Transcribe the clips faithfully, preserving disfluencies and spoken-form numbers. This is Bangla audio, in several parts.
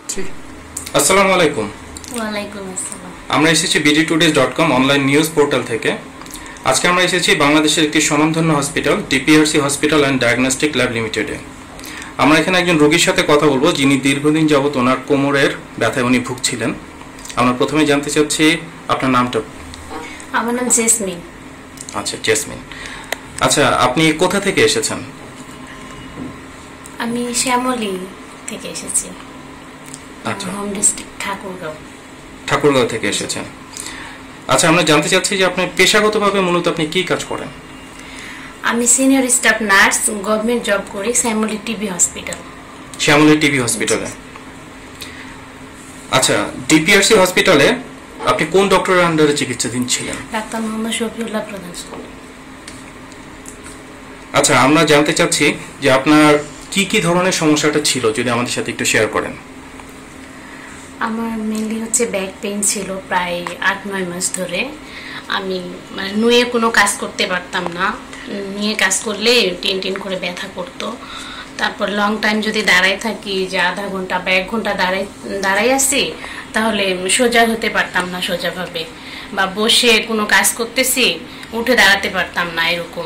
ঠিক আসসালামু আলাইকুম। ওয়ালাইকুম আসসালাম। আমরা এসেছি BD today's dot com online news portal থেকে। আজকে আমরা এসেছি বাংলাদেশের একটি স্বনামধন্য hospital DPRC hospital and diagnostic lab লিমিটেডে। আমরা এখানে একজন রোগীর সাথে কথা বলবো যিনি দীর্ঘদিন যাবত ওনার কোমরের ব্যথায় উনি ভুগছিলেন। আমরা প্রথমে জানতে চাচ্ছি আপনার নামটা। আমার নাম জেসমিন। আচ্ছা জেসমিন, আচ্ছা আপনি কোথা থেকে এসেছেন? আমি শ্যামলী থেকে এসেছি। আচ্ছা, হোম ডিস্ট্রিক্ট ঠাকুরগাঁও। ঠাকুরগাঁও থেকে এসেছেন। আচ্ছা আমরা জানতে চাচ্ছি যে আপনি পেশাগতভাবে মূলত আপনি কি কাজ করেন? আমি senior staff nurse, government job করি Shyamoli TB hospital. Shyamoli TB হসপিটালে। আচ্ছা ডিপিআরসি হসপিটালে আপনি কোন ডক্টরের আন্ডারে চিকিৎসাধীন ছিলেন? ডাক্তার মোহাম্মদ শফিউল্লাহ প্রধান। আচ্ছা আমরা জানতে চাচ্ছি যে আপনার কি কি ধরনের সমস্যাটা ছিল, যদি আমাদের সাথে একটু শেয়ার করেন। আমার মেনলি হচ্ছে ব্যাক পেইন ছিল প্রায় আট নয় মাস ধরে। আমি মানে নুয়ে কোনো কাজ করতে পারতাম না, নিয়ে কাজ করলে টিন টিন করে ব্যথা করতো। তারপর লং টাইম যদি দাঁড়াই থাকি, যে আধা ঘন্টা বা এক ঘন্টা দাঁড়াই দাঁড়াই আসি, তাহলে সোজা হতে পারতাম না সোজাভাবে, বা বসে কোনো কাজ করতেছি উঠে দাঁড়াতে পারতাম না, এরকম।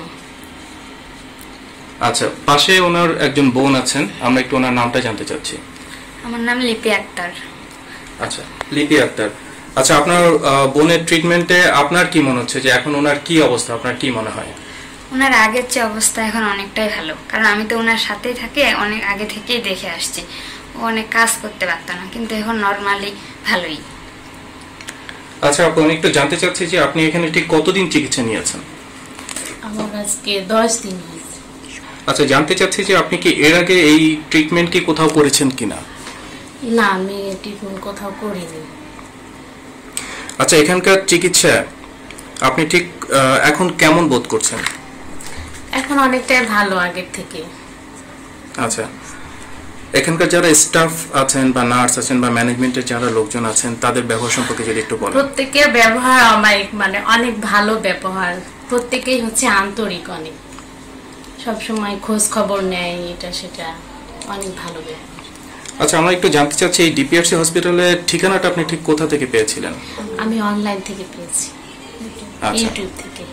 আচ্ছা পাশে ওনার একজন বোন আছেন, আমরা একটু ওনার নামটা জানতে চাচ্ছি। আমার নাম লিপি আক্তার। আচ্ছা লিপি আক্তার, আচ্ছা আপনার বোনের ট্রিটমেন্টে আপনার কি মনে হচ্ছে যে এখন ওনার কি অবস্থা, আপনার কি মনে হয়? ওনার আগের চেয়ে অবস্থা এখন অনেকটাই ভালো, কারণ আমি তো ওনার সাথেই থাকি, অনেক আগে থেকেই দেখে আসছি। ও অনেক কাজ করতে পারত না, কিন্তু এখন নর্মালি ভালোই। আচ্ছা আপু আমি একটু জানতে চাচ্ছি যে আপনি এখানে ঠিক কতদিন চিকিৎসা নিয়েছেন? আমার আজকে দশ দিন হয়েছে। আচ্ছা জানতে চাচ্ছি যে আপনি কি এর আগে এই ট্রিটমেন্ট কি কোথাও করেছেন কিনা? না, আমি ট্রিটমেন্ট কোথাও করিনি। আচ্ছা এখানকার চিকিৎসা আপনি ঠিক এখন কেমন বোধ করছেন? এখন অনেকটাই ভালো আগের থেকে। আচ্ছা এখানকার যারা স্টাফ আছেন বা নার্স আছেন বা ম্যানেজমেন্টের যারা লোকজন আছেন তাদের ব্যবহার সম্পর্কে যদি একটু বলেন। প্রত্যেকের ব্যবহার আমার মানে অনেক ভালো ব্যবহার, প্রত্যেকেই হচ্ছে আন্তরিক, অনেক সবসময় খোঁজ খবর নেয়, এটা সেটা, অনেক ভালো ব্যবহার। আচ্ছা আমরা একটু জানতে চাচ্ছি এই ডিপিআরসি হসপিটালের ঠিকানাটা আপনি ঠিক কোথা থেকে পেয়েছিলেন? আমি অনলাইন থেকে পেয়েছি, ইউটিউব থেকে।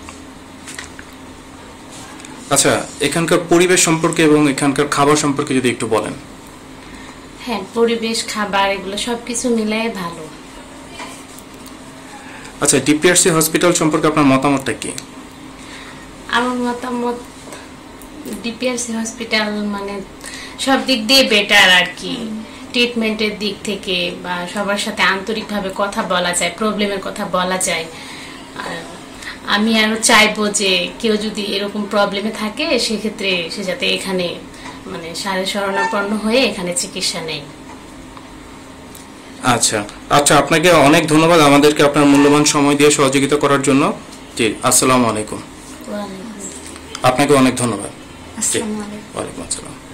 আচ্ছা এখানকার পরিবেশ সম্পর্কে এবং এখানকার খাবার সম্পর্কে যদি একটু বলেন। হ্যাঁ, পরিবেশ, খাবার এগুলো সবকিছু মিলাই ভালো। আচ্ছা ডিপিআরসি হসপিটাল সম্পর্কে আপনার মতামতটা কি? আমার মতামত ডিপিআরসি হসপিটাল মানে সব দিক দিয়ে বেটার আর কি। ট্রিটমেন্টের দিক থেকে বা সবার সাথে আন্তরিকভাবে কথা বলা যায়, প্রবলেমের কথা বলা যায়। আর আমি আরো চাইবো যে কেউ যদি এরকম প্রবলেমে থাকে সেক্ষেত্রে সে যাতে এখানে মানে সারে শরণাপন্ন হয়ে এখানে চিকিৎসা নেয়। আচ্ছা আচ্ছা আপনাকে অনেক ধন্যবাদ আমাদেরকে আপনার মূল্যবান সময় দিয়ে সহযোগিতা করার জন্য। জি আসসালামু আলাইকুম। আপনাকে অনেক ধন্যবাদ। আসসালামু আলাইকুম। ওয়ালাইকুম আসসালাম।